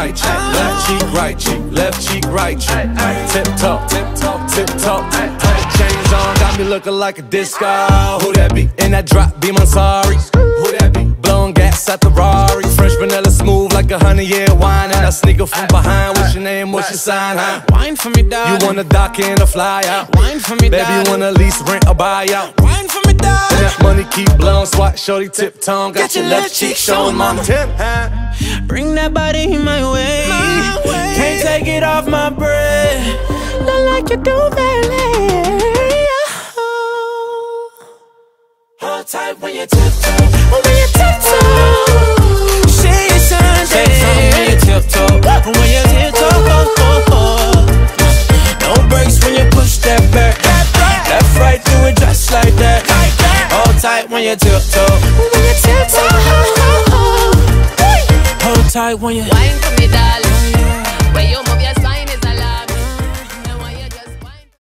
right cheek, left cheek, right cheek, left cheek, right cheek. Tip top, tip top, tip top. Chains on, got me looking like a disco. Who that be? In that drop beam, I'm sorry. Who that be? Blowing gas at the Rari. Fresh vanilla smooth like 100-year wine. And I sneak up from behind. What's your name? What's your sign? Huh? Wine for me, dog. You wanna dock in or fly out? Wine for me, dog. Baby, you wanna lease, rent, or buy out? Wine for me, dog. And that money keep blowing, swat, shorty, tip tongue. Got your left cheek showing, mama. Tip, huh? Bring that body my way. Can't take it off my breath. Not like you do, baby. Hold tight when you tiptoe. When you tiptoe. Say something when you tiptoe. When you tiptoe. No brakes when you push that back. Left, right, do it just like that. Hold tight when you tiptoe. When you tiptoe. Hold tight when you wine for me, darling. Where you move your spine.